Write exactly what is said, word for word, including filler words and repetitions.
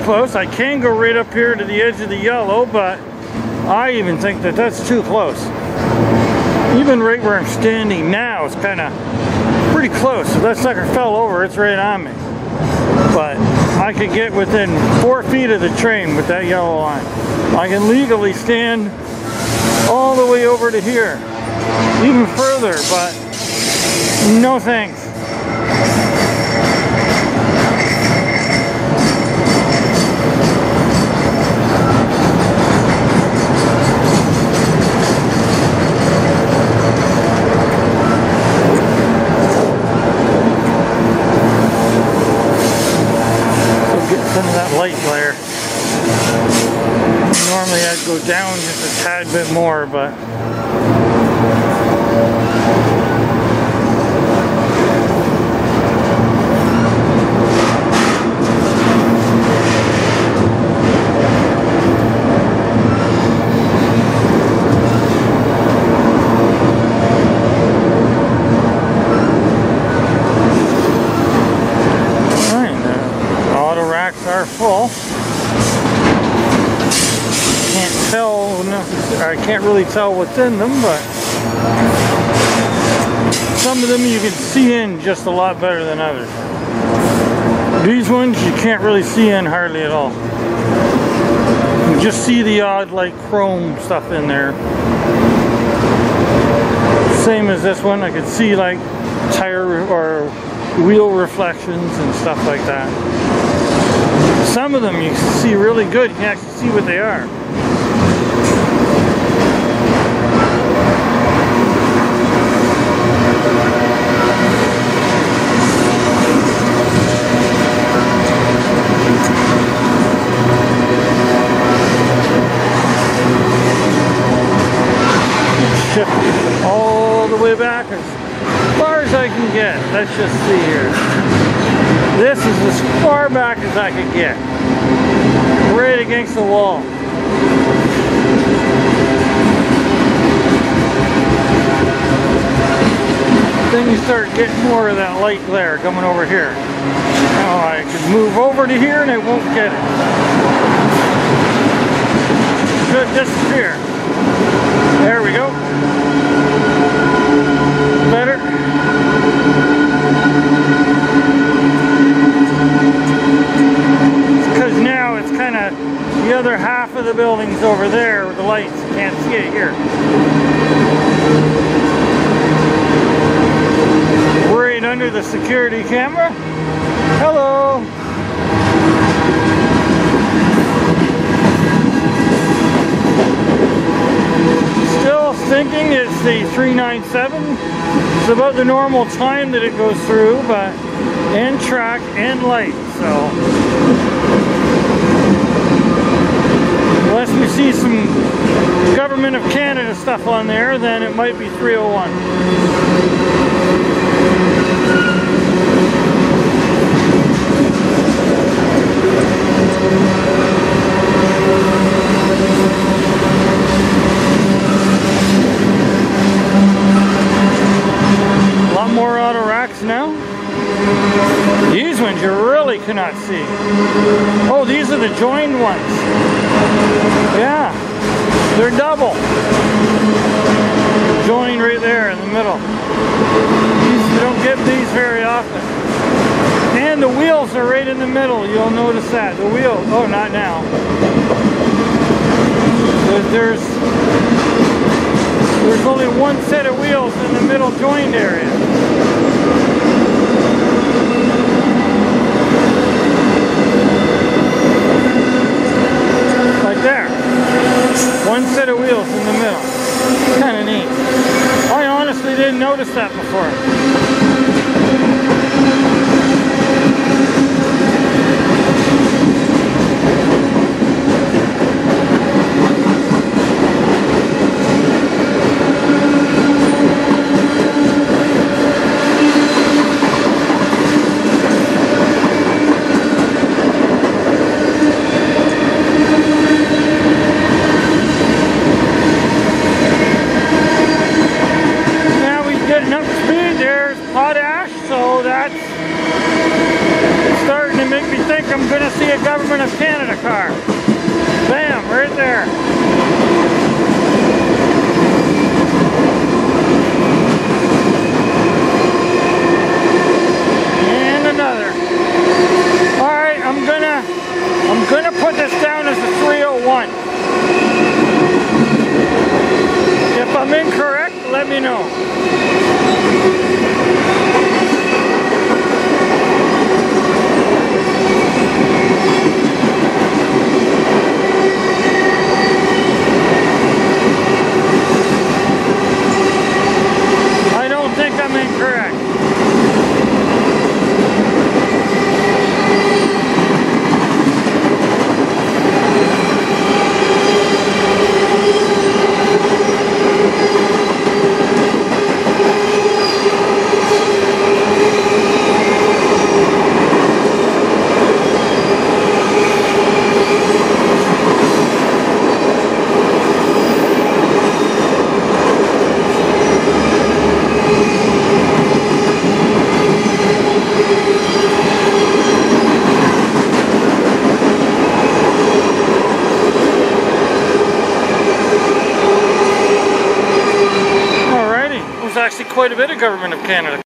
close. I can go right up here to the edge of the yellow, but I even think that that's too close. Even right where I'm standing now is kind of pretty close. If that sucker fell over, it's right on me. But I could get within four feet of the train with that yellow line. I can legally stand all the way over to here, even further, but no thanks. Some of that light glare. Normally I'd go down just a tad bit more, but are full. Can't tell, I can't really tell what's in them, but some of them you can see in just a lot better than others. These ones you can't really see in hardly at all. You just see the odd like chrome stuff in there. Same as this one, I could see like tire or wheel reflections and stuff like that. Some of them you can see really good, you can actually see what they are. Shift all the way back as far as I can get. Let's just see here. This is as far back as I could get. Right against the wall. Then you start getting more of that light glare coming over here. Now I could move over to here and I won't get it. Should disappear. There we go. Better. Because now it's kind of the other half of the building's over there with the lights. You can't see it here. Right under the security camera. Hello. Still thinking it's the three ninety-seven. It's about the normal time that it goes through, but in track and light, so unless we see some Government of Canada stuff on there, then it might be three oh one. A lot more Autoracks now. These ones you really cannot see. Oh, these are the joined ones. Yeah, they're double. Joined right there in the middle. These, you don't get these very often. And the wheels are right in the middle. You'll notice that. The wheel, oh, not now. There's, there's only one set of wheels in the middle joined area. Like there. One set of wheels in the middle. Kind of neat. I honestly didn't notice that before. Hot Government of Canada car. Bam, right there. And another. Alright, I'm gonna I'm gonna put this down as a three oh one. If I'm incorrect, let me know. I don't think I'm incorrect. Actually quite a bit of Government of Canada.